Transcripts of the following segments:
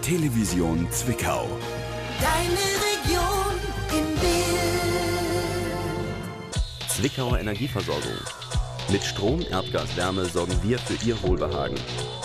Television Zwickau. Deine Region im Bild. Zwickauer Energieversorgung. Mit Strom, Erdgas, Wärme sorgen wir für Ihr Wohlbehagen.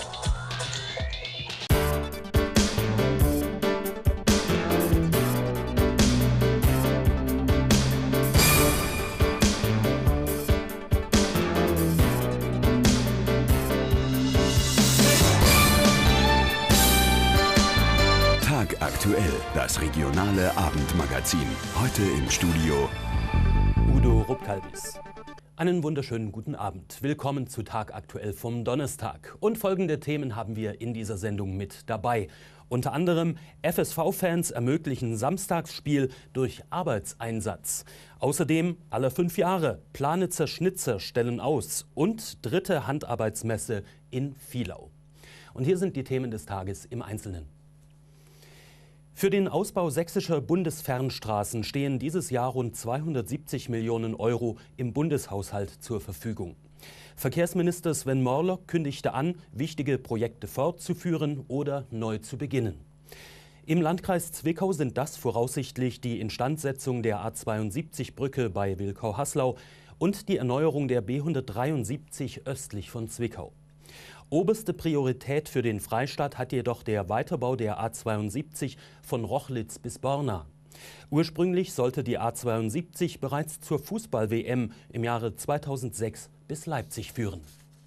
Aktuell, das regionale Abendmagazin. Heute im Studio Udo Rupkalbis. Einen wunderschönen guten Abend. Willkommen zu Tag aktuell vom Donnerstag. Und folgende Themen haben wir in dieser Sendung mit dabei. Unter anderem FSV-Fans ermöglichen Samstagsspiel durch Arbeitseinsatz. Außerdem alle 5 Jahre Planitzer Schnitzer stellen aus und dritte Handarbeitsmesse in Vielau. Und hier sind die Themen des Tages im Einzelnen. Für den Ausbau sächsischer Bundesfernstraßen stehen dieses Jahr rund 270 Millionen Euro im Bundeshaushalt zur Verfügung. Verkehrsminister Sven Morlock kündigte an, wichtige Projekte fortzuführen oder neu zu beginnen. Im Landkreis Zwickau sind das voraussichtlich die Instandsetzung der A72-Brücke bei Wilkau-Haslau und die Erneuerung der B173 östlich von Zwickau. Oberste Priorität für den Freistaat hat jedoch der Weiterbau der A72 von Rochlitz bis Borna. Ursprünglich sollte die A72 bereits zur Fußball-WM im Jahre 2006 bis Leipzig führen.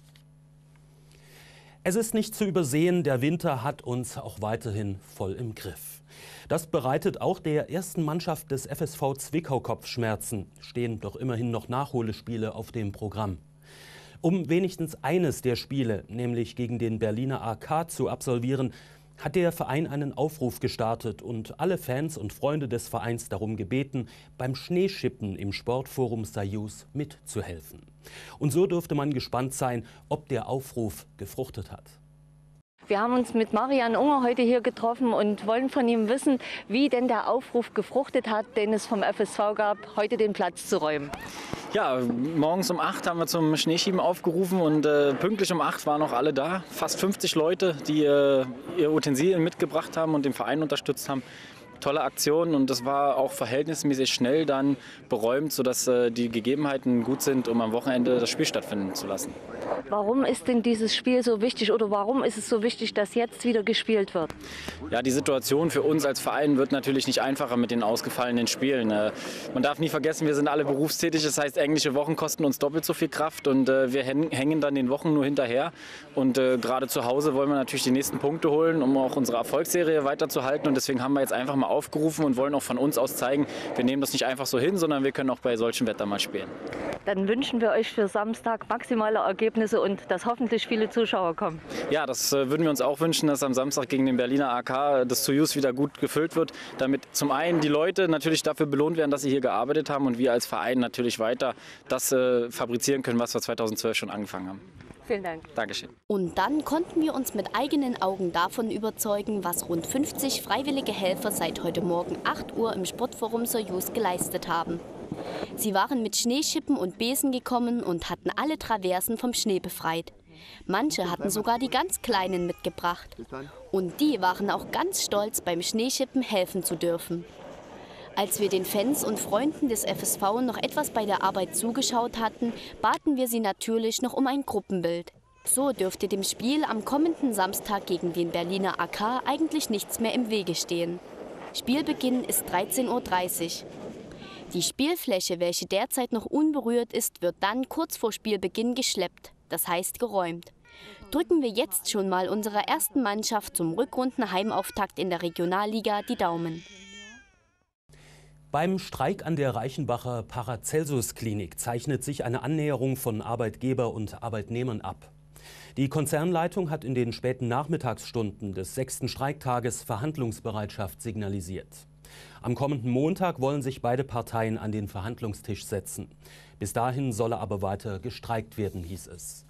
Es ist nicht zu übersehen, der Winter hat uns auch weiterhin voll im Griff. Das bereitet auch der ersten Mannschaft des FSV Zwickau Kopfschmerzen. Stehen doch immerhin noch Nachholespiele auf dem Programm. Um wenigstens eines der Spiele, nämlich gegen den Berliner AK, zu absolvieren, hat der Verein einen Aufruf gestartet und alle Fans und Freunde des Vereins darum gebeten, beim Schneeschippen im Sportforum Soyuz mitzuhelfen. Und so dürfte man gespannt sein, ob der Aufruf gefruchtet hat. Wir haben uns mit Marian Unger heute hier getroffen und wollen von ihm wissen, wie denn der Aufruf gefruchtet hat, den es vom FSV gab, heute den Platz zu räumen. Ja, morgens um 8 haben wir zum Schneeschieben aufgerufen und pünktlich um 8 waren auch alle da. Fast 50 Leute, die ihr Utensilien mitgebracht haben und den Verein unterstützt haben. Tolle Aktion und das war auch verhältnismäßig schnell dann beräumt, sodass die Gegebenheiten gut sind, um am Wochenende das Spiel stattfinden zu lassen. Warum ist denn dieses Spiel so wichtig oder warum ist es so wichtig, dass jetzt wieder gespielt wird? Ja, die Situation für uns als Verein wird natürlich nicht einfacher mit den ausgefallenen Spielen. Man darf nie vergessen, wir sind alle berufstätig, das heißt, englische Wochen kosten uns doppelt so viel Kraft und wir hängen dann den Wochen nur hinterher. Und gerade zu Hause wollen wir natürlich die nächsten Punkte holen, um auch unsere Erfolgsserie weiterzuhalten. Und deswegen haben wir jetzt einfach mal aufgerufen und wollen auch von uns aus zeigen, wir nehmen das nicht einfach so hin, sondern wir können auch bei solchem Wetter mal spielen. Dann wünschen wir euch für Samstag maximale Ergebnisse und dass hoffentlich viele Zuschauer kommen. Ja, das würden wir uns auch wünschen, dass am Samstag gegen den Berliner AK das Soyuz wieder gut gefüllt wird, damit zum einen die Leute natürlich dafür belohnt werden, dass sie hier gearbeitet haben und wir als Verein natürlich weiter das fabrizieren können, was wir 2012 schon angefangen haben. Vielen Dank. Dankeschön. Und dann konnten wir uns mit eigenen Augen davon überzeugen, was rund 50 freiwillige Helfer seit heute Morgen 8 Uhr im Sportforum Soyuz geleistet haben. Sie waren mit Schneeschippen und Besen gekommen und hatten alle Traversen vom Schnee befreit. Manche hatten sogar die ganz Kleinen mitgebracht. Und die waren auch ganz stolz, beim Schneeschippen helfen zu dürfen. Als wir den Fans und Freunden des FSV noch etwas bei der Arbeit zugeschaut hatten, baten wir sie natürlich noch um ein Gruppenbild. So dürfte dem Spiel am kommenden Samstag gegen den Berliner AK eigentlich nichts mehr im Wege stehen. Spielbeginn ist 13:30 Uhr. Die Spielfläche, welche derzeit noch unberührt ist, wird dann kurz vor Spielbeginn geschleppt, das heißt geräumt. Drücken wir jetzt schon mal unserer ersten Mannschaft zum Rückrundenheimauftakt in der Regionalliga die Daumen. Beim Streik an der Reichenbacher Paracelsus-Klinik zeichnet sich eine Annäherung von Arbeitgeber und Arbeitnehmern ab. Die Konzernleitung hat in den späten Nachmittagsstunden des 6. Streiktages Verhandlungsbereitschaft signalisiert. Am kommenden Montag wollen sich beide Parteien an den Verhandlungstisch setzen. Bis dahin solle aber weiter gestreikt werden, hieß es.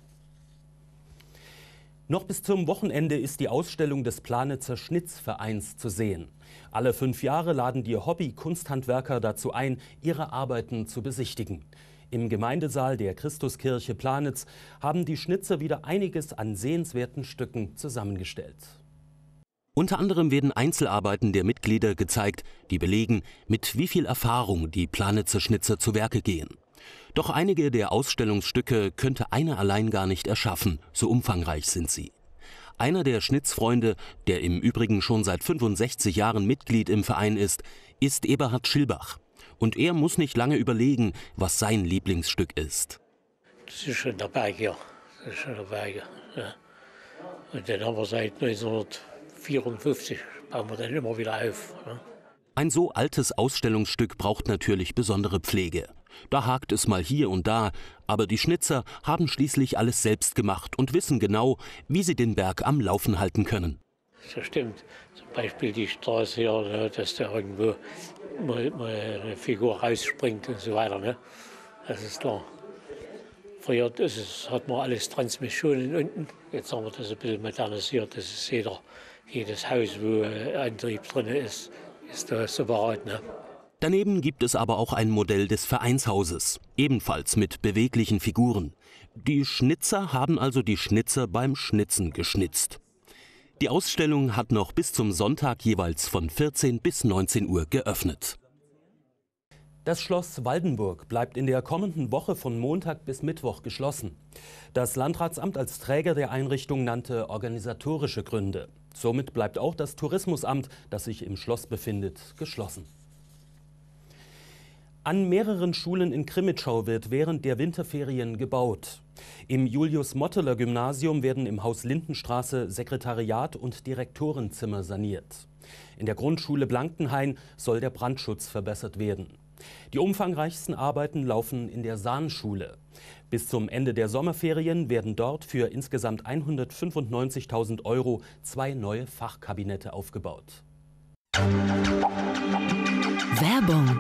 Noch bis zum Wochenende ist die Ausstellung des Planitzer Schnitzvereins zu sehen. Alle 5 Jahre laden die Hobby-Kunsthandwerker dazu ein, ihre Arbeiten zu besichtigen. Im Gemeindesaal der Christuskirche Planitz haben die Schnitzer wieder einiges an sehenswerten Stücken zusammengestellt. Unter anderem werden Einzelarbeiten der Mitglieder gezeigt, die belegen, mit wie viel Erfahrung die Planitzer Schnitzer zu Werke gehen. Doch einige der Ausstellungsstücke könnte einer allein gar nicht erschaffen, so umfangreich sind sie. Einer der Schnitzfreunde, der im Übrigen schon seit 65 Jahren Mitglied im Verein ist Eberhard Schilbach. Und er muss nicht lange überlegen, was sein Lieblingsstück ist. Das ist schon der Berger. Das ist schon der Berger. Ja. Und den haben wir seit 1954, bauen wir den immer wieder auf. Ja. Ein so altes Ausstellungsstück braucht natürlich besondere Pflege. Da hakt es mal hier und da, aber die Schnitzer haben schließlich alles selbst gemacht und wissen genau, wie sie den Berg am Laufen halten können. Das stimmt. Zum Beispiel die Straße hier, dass da irgendwo mal eine Figur rausspringt und so weiter. Ne? Das ist klar. Früher hat man alles Transmissionen unten. Jetzt haben wir das ein bisschen modernisiert. Das ist jedes Haus, wo Antrieb drin ist da separat. Ne? Daneben gibt es aber auch ein Modell des Vereinshauses, ebenfalls mit beweglichen Figuren. Die Schnitzer haben also die Schnitzer beim Schnitzen geschnitzt. Die Ausstellung hat noch bis zum Sonntag jeweils von 14 bis 19 Uhr geöffnet. Das Schloss Waldenburg bleibt in der kommenden Woche von Montag bis Mittwoch geschlossen. Das Landratsamt als Träger der Einrichtung nannte organisatorische Gründe. Somit bleibt auch das Tourismusamt, das sich im Schloss befindet, geschlossen. An mehreren Schulen in Crimmitschau wird während der Winterferien gebaut. Im Julius-Motteler-Gymnasium werden im Haus Lindenstraße Sekretariat und Direktorenzimmer saniert. In der Grundschule Blankenhain soll der Brandschutz verbessert werden. Die umfangreichsten Arbeiten laufen in der Sahnschule. Bis zum Ende der Sommerferien werden dort für insgesamt 195.000 € 2 neue Fachkabinette aufgebaut. Werbung.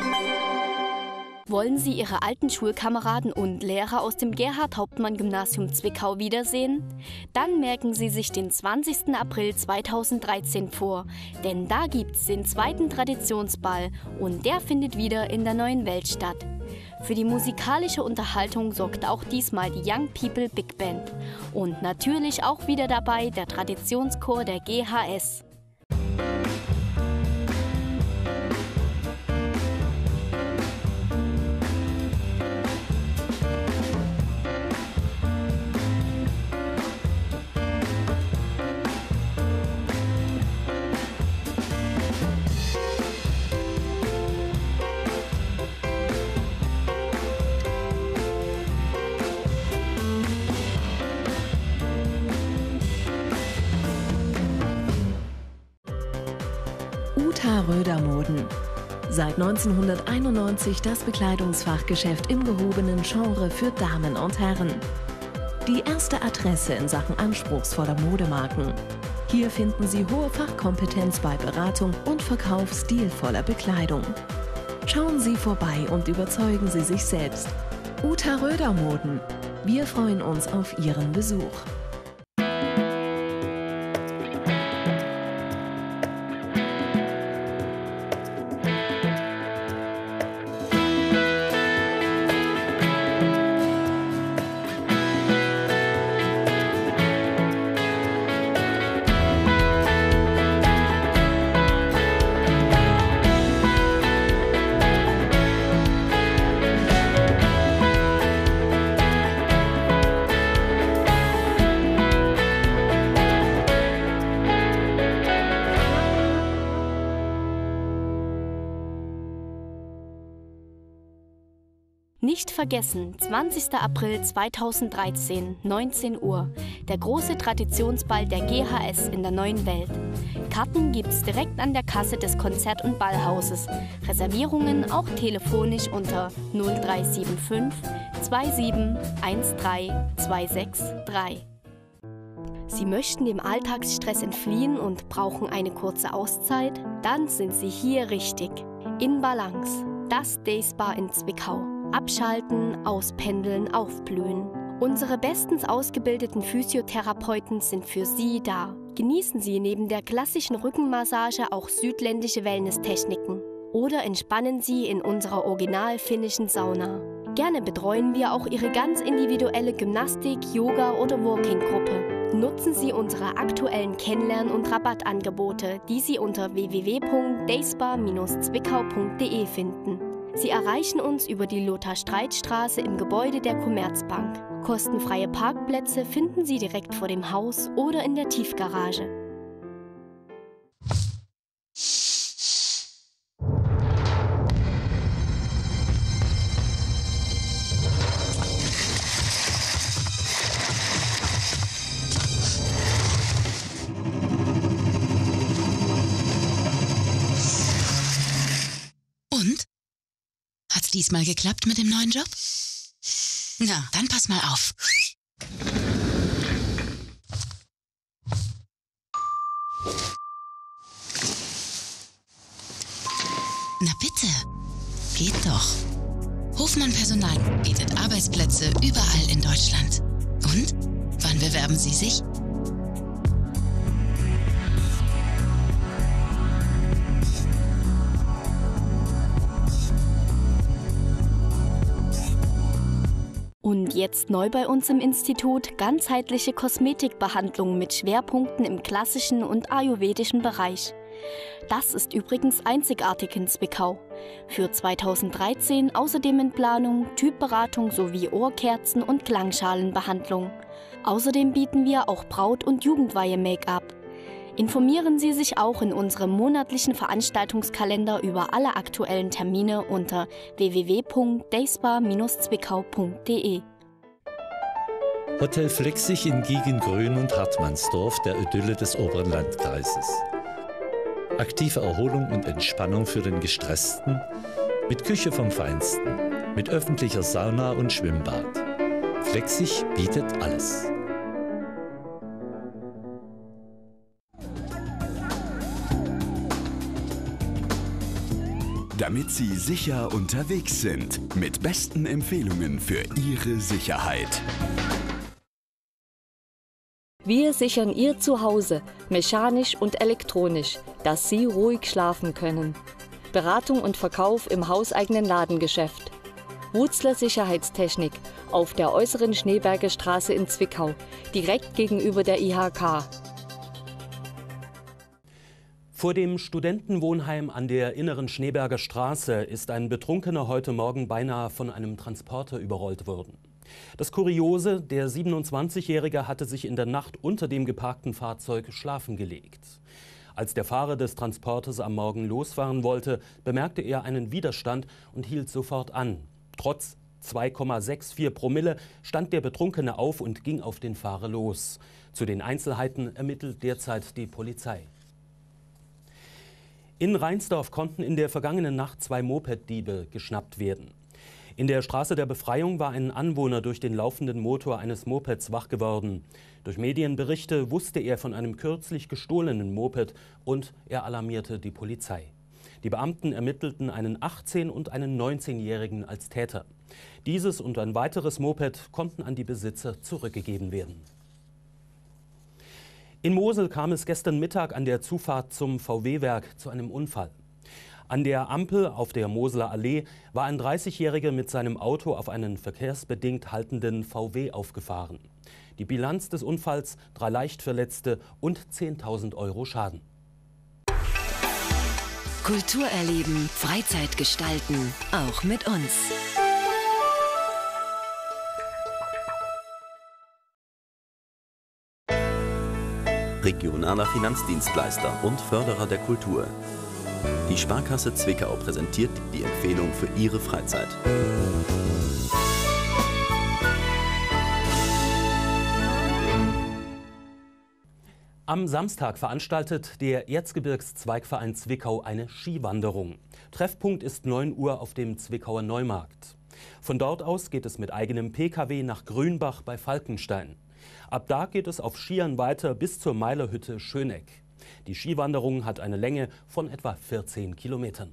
Wollen Sie Ihre alten Schulkameraden und Lehrer aus dem Gerhard-Hauptmann-Gymnasium Zwickau wiedersehen? Dann merken Sie sich den 20. April 2013 vor, denn da gibt's den zweiten Traditionsball und der findet wieder in der Neuen Welt statt. Für die musikalische Unterhaltung sorgt auch diesmal die Young People Big Band und natürlich auch wieder dabei der Traditionschor der GHS. Uta Röder Moden. Seit 1991 das Bekleidungsfachgeschäft im gehobenen Genre für Damen und Herren. Die erste Adresse in Sachen anspruchsvoller Modemarken. Hier finden Sie hohe Fachkompetenz bei Beratung und Verkauf stilvoller Bekleidung. Schauen Sie vorbei und überzeugen Sie sich selbst. Uta Röder Moden. Wir freuen uns auf Ihren Besuch. Nicht vergessen, 20. April 2013, 19 Uhr, der große Traditionsball der GHS in der Neuen Welt. Karten gibt's direkt an der Kasse des Konzert- und Ballhauses. Reservierungen auch telefonisch unter 0375 2713 263. Sie möchten dem Alltagsstress entfliehen und brauchen eine kurze Auszeit? Dann sind Sie hier richtig. In Balance, das Dayspa in Zwickau. Abschalten, auspendeln, aufblühen. Unsere bestens ausgebildeten Physiotherapeuten sind für Sie da. Genießen Sie neben der klassischen Rückenmassage auch südländische Wellness-Techniken. Oder entspannen Sie in unserer original finnischen Sauna. Gerne betreuen wir auch Ihre ganz individuelle Gymnastik-, Yoga- oder Walking-Gruppe. Nutzen Sie unsere aktuellen Kennenlern- und Rabattangebote, die Sie unter www.dayspa-zwickau.de finden. Sie erreichen uns über die Lothar-Streit-Straße im Gebäude der Commerzbank. Kostenfreie Parkplätze finden Sie direkt vor dem Haus oder in der Tiefgarage. Und? Hat's diesmal geklappt mit dem neuen Job? Na, dann pass mal auf. Na bitte, geht doch. Hofmann Personal bietet Arbeitsplätze überall in Deutschland. Und? Wann bewerben Sie sich? Und jetzt neu bei uns im Institut ganzheitliche Kosmetikbehandlung mit Schwerpunkten im klassischen und ayurvedischen Bereich. Das ist übrigens einzigartig in Zwickau. Für 2013 außerdem in Planung Typberatung sowie Ohrkerzen- und Klangschalenbehandlung. Außerdem bieten wir auch Braut- und Jugendweihe-Make-up. Informieren Sie sich auch in unserem monatlichen Veranstaltungskalender über alle aktuellen Termine unter www.dayspa-zwickau.de. Hotel Flexig in Giegengrün und Hartmannsdorf, der Idylle des oberen Landkreises. Aktive Erholung und Entspannung für den Gestressten, mit Küche vom Feinsten, mit öffentlicher Sauna und Schwimmbad. Flexig bietet alles. Damit Sie sicher unterwegs sind, mit besten Empfehlungen für Ihre Sicherheit. Wir sichern Ihr Zuhause, mechanisch und elektronisch, dass Sie ruhig schlafen können. Beratung und Verkauf im hauseigenen Ladengeschäft. Wutzler Sicherheitstechnik auf der äußeren Schneeberger Straße in Zwickau, direkt gegenüber der IHK. Vor dem Studentenwohnheim an der inneren Schneeberger Straße ist ein Betrunkener heute Morgen beinahe von einem Transporter überrollt worden. Das Kuriose, der 27-Jährige hatte sich in der Nacht unter dem geparkten Fahrzeug schlafen gelegt. Als der Fahrer des Transporters am Morgen losfahren wollte, bemerkte er einen Widerstand und hielt sofort an. Trotz 2,64 Promille stand der Betrunkene auf und ging auf den Fahrer los. Zu den Einzelheiten ermittelt derzeit die Polizei. In Reinsdorf konnten in der vergangenen Nacht 2 Mopeddiebe geschnappt werden. In der Straße der Befreiung war ein Anwohner durch den laufenden Motor eines Mopeds wach geworden. Durch Medienberichte wusste er von einem kürzlich gestohlenen Moped und er alarmierte die Polizei. Die Beamten ermittelten einen 18- und einen 19-Jährigen als Täter. Dieses und ein weiteres Moped konnten an die Besitzer zurückgegeben werden. In Mosel kam es gestern Mittag an der Zufahrt zum VW-Werk zu einem Unfall. An der Ampel auf der Moseler Allee war ein 30-Jähriger mit seinem Auto auf einen verkehrsbedingt haltenden VW aufgefahren. Die Bilanz des Unfalls: 3 Leichtverletzte und 10.000 € Schaden. Kultur erleben, Freizeit gestalten, auch mit uns. Regionaler Finanzdienstleister und Förderer der Kultur. Die Sparkasse Zwickau präsentiert die Empfehlung für Ihre Freizeit. Am Samstag veranstaltet der Erzgebirgszweigverein Zwickau eine Skiwanderung. Treffpunkt ist 9 Uhr auf dem Zwickauer Neumarkt. Von dort aus geht es mit eigenem Pkw nach Grünbach bei Falkenstein. Ab da geht es auf Skiern weiter bis zur Meilerhütte Schöneck. Die Skiwanderung hat eine Länge von etwa 14 Kilometern.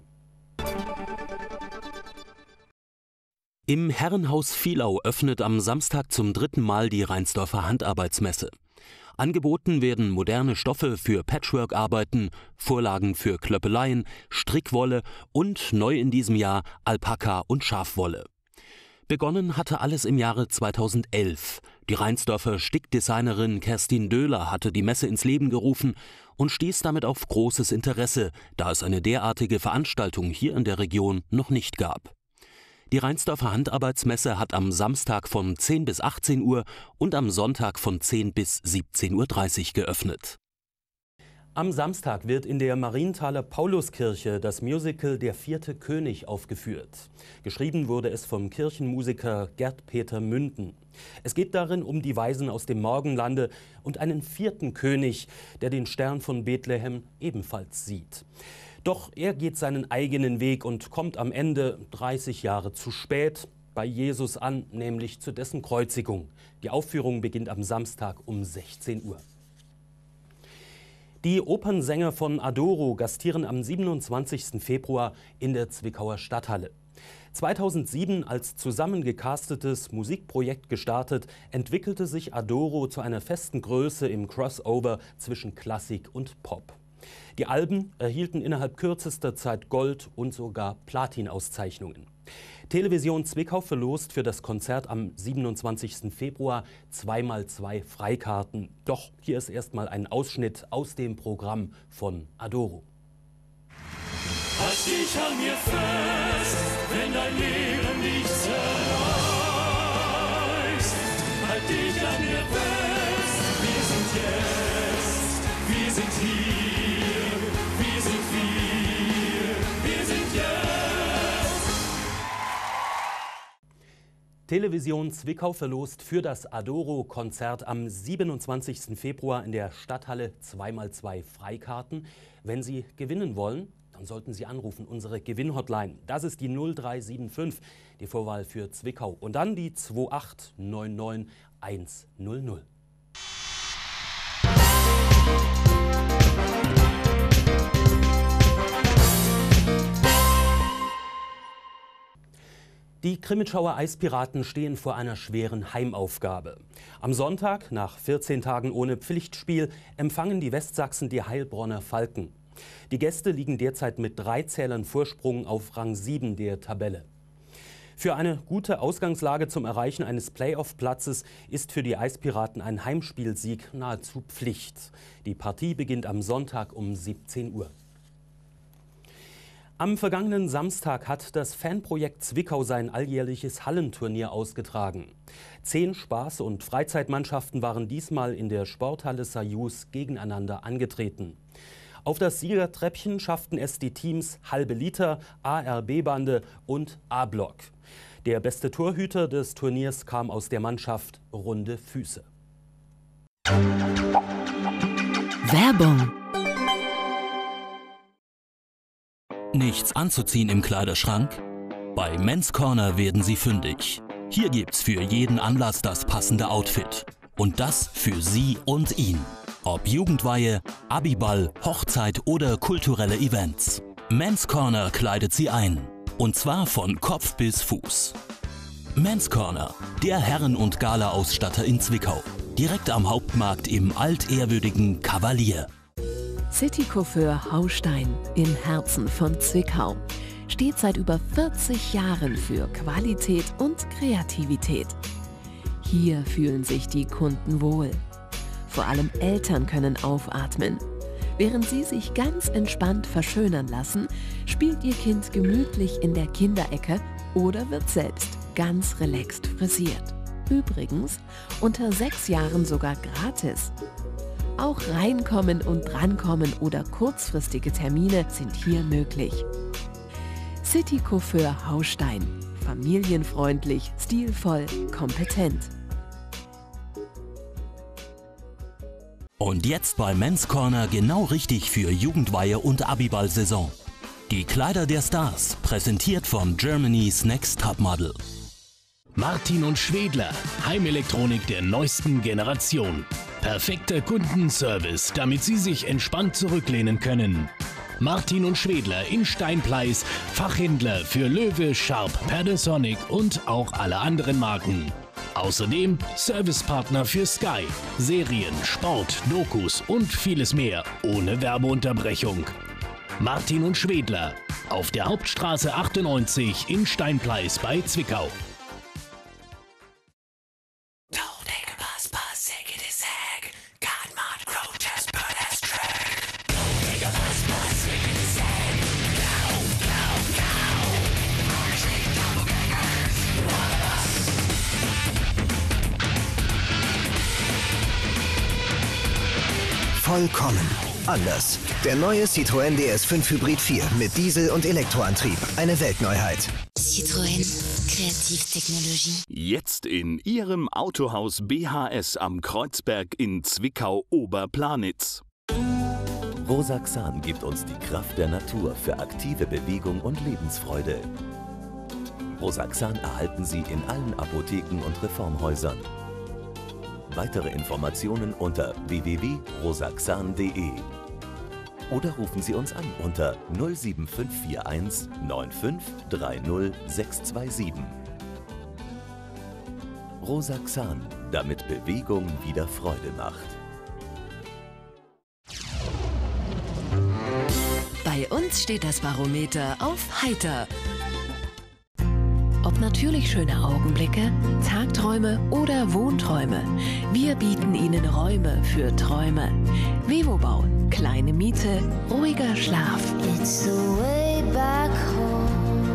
Im Herrenhaus Vielau öffnet am Samstag zum 3. Mal die Reinsdorfer Handarbeitsmesse. Angeboten werden moderne Stoffe für Patchwork-Arbeiten, Vorlagen für Klöppeleien, Strickwolle und neu in diesem Jahr Alpaka und Schafwolle. Begonnen hatte alles im Jahre 2011. Die Reinsdorfer Stickdesignerin Kerstin Döhler hatte die Messe ins Leben gerufen und stieß damit auf großes Interesse, da es eine derartige Veranstaltung hier in der Region noch nicht gab. Die Reinsdorfer Handarbeitsmesse hat am Samstag von 10 bis 18 Uhr und am Sonntag von 10 bis 17:30 Uhr geöffnet. Am Samstag wird in der Marienthaler Pauluskirche das Musical Der 4. König aufgeführt. Geschrieben wurde es vom Kirchenmusiker Gerd-Peter Münden. Es geht darin um die Weisen aus dem Morgenlande und einen 4. König, der den Stern von Bethlehem ebenfalls sieht. Doch er geht seinen eigenen Weg und kommt am Ende 30 Jahre zu spät bei Jesus an, nämlich zu dessen Kreuzigung. Die Aufführung beginnt am Samstag um 16 Uhr. Die Opernsänger von Adoro gastieren am 27. Februar in der Zwickauer Stadthalle. 2007 als zusammengecastetes Musikprojekt gestartet, entwickelte sich Adoro zu einer festen Größe im Crossover zwischen Klassik und Pop. Die Alben erhielten innerhalb kürzester Zeit Gold- und sogar Platin-Auszeichnungen. Television Zwickau verlost für das Konzert am 27. Februar 2x2 Freikarten. Doch hier ist erstmal ein Ausschnitt aus dem Programm von Adoro. Halt dich an mir fest, wenn dein Leben nicht zerreißt. Halt dich an mir fest, wir sind jetzt, wir sind hier, wir sind wir sind jetzt. Television Zwickau verlost für das Adoro-Konzert am 27. Februar in der Stadthalle 2x2 Freikarten. Wenn Sie gewinnen wollen, dann sollten Sie anrufen, unsere Gewinnhotline. Das ist die 0375, die Vorwahl für Zwickau. Und dann die 2899100. Die Krimitschauer Eispiraten stehen vor einer schweren Heimaufgabe. Am Sonntag, nach 14 Tagen ohne Pflichtspiel, empfangen die Westsachsen die Heilbronner Falken. Die Gäste liegen derzeit mit 3 Zählern Vorsprung auf Rang 7 der Tabelle. Für eine gute Ausgangslage zum Erreichen eines Playoff-Platzes ist für die Eispiraten ein Heimspielsieg nahezu Pflicht. Die Partie beginnt am Sonntag um 17 Uhr. Am vergangenen Samstag hat das Fanprojekt Zwickau sein alljährliches Hallenturnier ausgetragen. 10 Spaß- und Freizeitmannschaften waren diesmal in der Sporthalle Sajus gegeneinander angetreten. Auf das Siegertreppchen schafften es die Teams Halbe Liter, ARB-Bande und A-Block. Der beste Torhüter des Turniers kam aus der Mannschaft Runde Füße. Werbung. Nichts anzuziehen im Kleiderschrank? Bei Men's Corner werden Sie fündig. Hier gibt's für jeden Anlass das passende Outfit. Und das für Sie und ihn. Ob Jugendweihe, Abiball, Hochzeit oder kulturelle Events. Men's Corner kleidet Sie ein. Und zwar von Kopf bis Fuß. Men's Corner, der Herren- und Gala-Ausstatter in Zwickau. Direkt am Hauptmarkt im altehrwürdigen Kavalier. City Coiffeur Haustein im Herzen von Zwickau steht seit über 40 Jahren für Qualität und Kreativität. Hier fühlen sich die Kunden wohl. Vor allem Eltern können aufatmen. Während sie sich ganz entspannt verschönern lassen, spielt ihr Kind gemütlich in der Kinderecke oder wird selbst ganz relaxed frisiert. Übrigens unter 6 Jahren sogar gratis. Auch Reinkommen und Drankommen oder kurzfristige Termine sind hier möglich. City Coiffeur Haustein. Familienfreundlich, stilvoll, kompetent. Und jetzt bei Men's Corner genau richtig für Jugendweihe und Abiball-Saison. Die Kleider der Stars, präsentiert von Germany's Next Topmodel. Martin & Schwedler, Heimelektronik der neuesten Generation. Perfekter Kundenservice, damit Sie sich entspannt zurücklehnen können. Martin & Schwedler in Steinpleis, Fachhändler für Löwe, Sharp, Panasonic und auch alle anderen Marken. Außerdem Servicepartner für Sky, Serien, Sport, Dokus und vieles mehr, ohne Werbeunterbrechung. Martin & Schwedler, auf der Hauptstraße 98 in Steinpleis bei Zwickau. Don't think about Vollkommen anders. Der neue Citroën DS5 Hybrid 4 mit Diesel- und Elektroantrieb. Eine Weltneuheit. Citroën. Kreativtechnologie. Jetzt in Ihrem Autohaus BHS am Kreuzberg in Zwickau-Oberplanitz. Rosaxan gibt uns die Kraft der Natur für aktive Bewegung und Lebensfreude. Rosaxan erhalten Sie in allen Apotheken und Reformhäusern. Weitere Informationen unter www.rosaxan.de oder rufen Sie uns an unter 07541 95 30627. Rosaxan, damit Bewegung wieder Freude macht. Bei uns steht das Barometer auf heiter. Ob natürlich schöne Augenblicke, Tagträume oder Wohnträume, wir bieten Ihnen Räume für Träume. Vivobau, kleine Miete, ruhiger Schlaf. It's the way back home.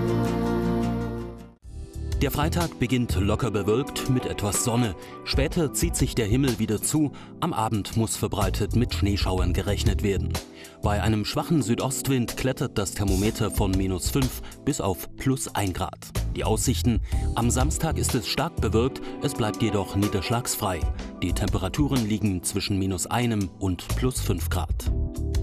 Der Freitag beginnt locker bewölkt mit etwas Sonne. Später zieht sich der Himmel wieder zu. Am Abend muss verbreitet mit Schneeschauern gerechnet werden. Bei einem schwachen Südostwind klettert das Thermometer von -5 bis auf +1 Grad. Die Aussichten: Am Samstag ist es stark bewölkt, es bleibt jedoch niederschlagsfrei. Die Temperaturen liegen zwischen -1 und +5 Grad.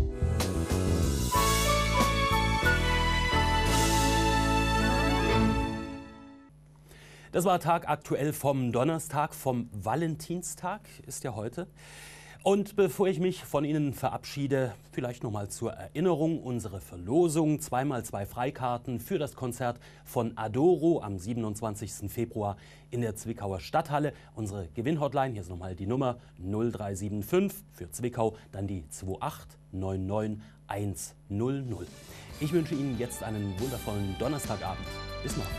Das war Tag aktuell vom Donnerstag, vom Valentinstag ist ja heute. Und bevor ich mich von Ihnen verabschiede, vielleicht nochmal zur Erinnerung unsere Verlosung. 2x2 Freikarten für das Konzert von Adoro am 27. Februar in der Zwickauer Stadthalle. Unsere Gewinnhotline, hier ist nochmal die Nummer 0375 für Zwickau, dann die 2899100. Ich wünsche Ihnen jetzt einen wundervollen Donnerstagabend. Bis morgen.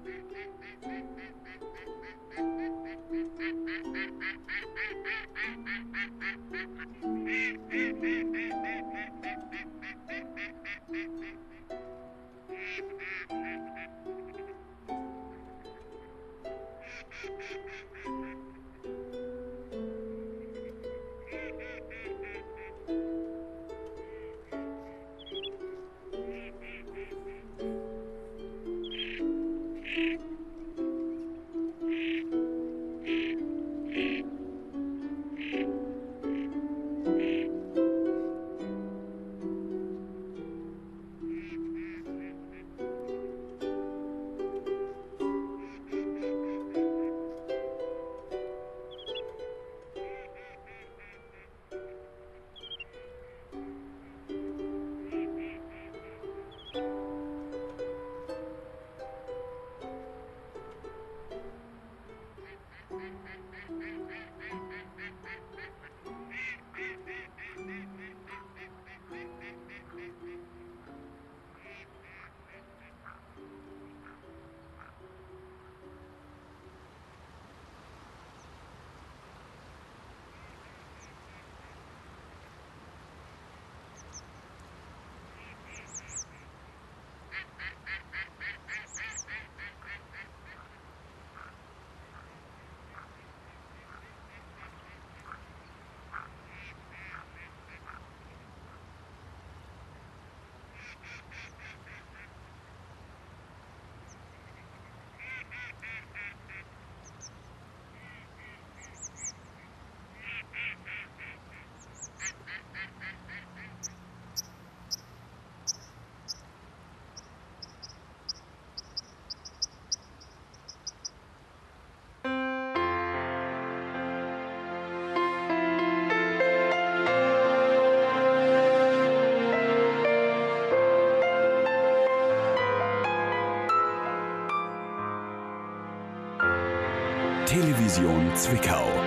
Television Zwickau.